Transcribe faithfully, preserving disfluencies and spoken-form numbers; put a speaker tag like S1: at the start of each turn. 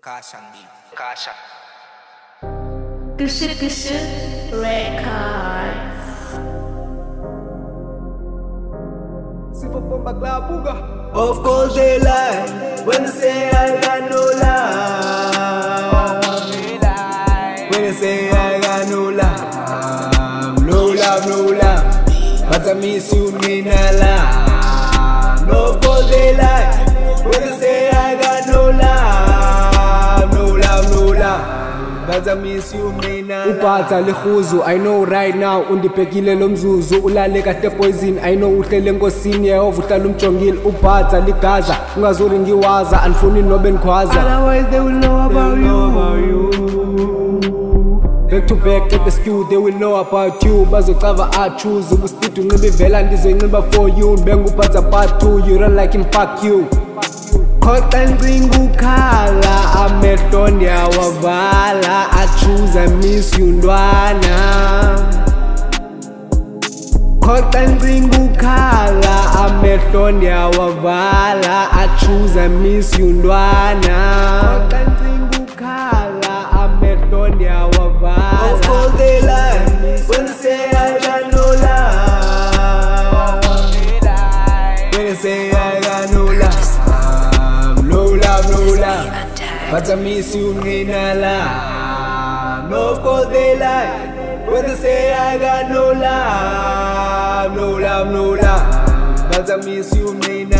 S1: Caution me. Caution.
S2: Kushu Kushu Records.
S3: Of course they lie when they say I got no love. When they say I got no love, no love, no love. But I miss you, mean I love. No, of course they lie when they say I got no love, no love, no love. But I miss you, mean I love.
S4: Uphatha lekhuzu, I know right now undibhekile lo mzuzu ulale kade poison, I know uhlele enkosini yehova uhlala umjongile. Uphatha ligaza ungazuri ngiwaza anifuni nobe ngikhwaza,
S3: Otherwise they will know about you.
S4: back to back at the stew, they will know about you. Bazocava I choose ubuspeed unxiba ivela ndizoyinxiba for you. Benguphatha part two, you don't like him, fuck you.
S3: Khoxa ncinga ukhala amehlo ndiyawavala, I choose I miss you ntwana. Khoxa ncinga ukhala amehlo ndiyawavala, I choose I miss you ntwana. Khoxa ncinga ukhala amehlo ndiyawavala. Of course they lie when they say I got no love. When they say I got no love, no love, no love. But I miss you, Nina love. No, of course they lie when they say I got no love, no love, no love. But I miss you, Nina.